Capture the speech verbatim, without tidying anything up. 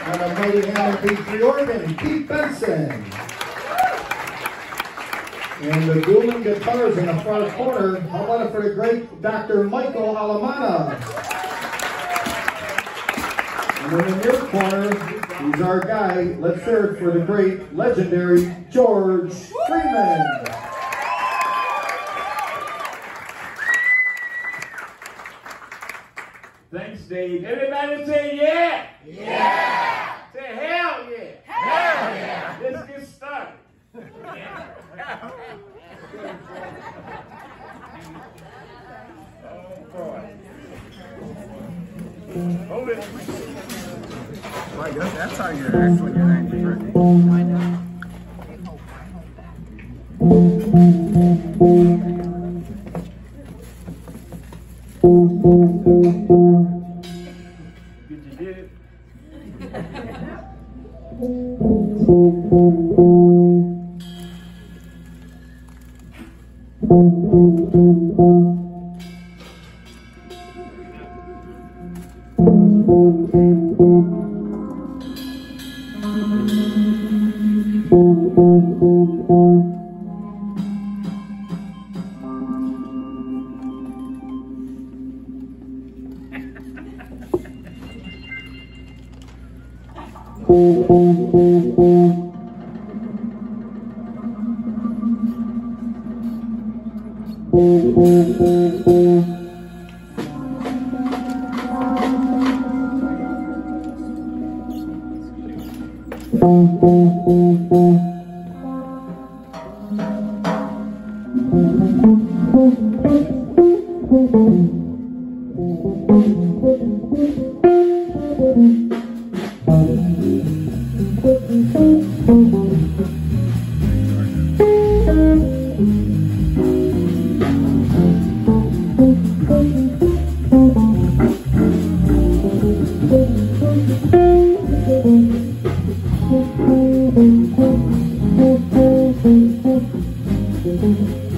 On the mighty Hammond B three organ, Pete Benson. And the dueling guitars in the front corner, how about it for the great Doctor Michael Alamana. And in the near corner, he's our guy. Let's hear it for the great, legendary George Freeman. Thanks, Dave. Everybody say yeah! Yeah! Say hell yeah! Hell yeah! Let's get started. Oh boy. Hold it. Right, that's, that's how you're actually your angry birthday. Did you get it? Thank you.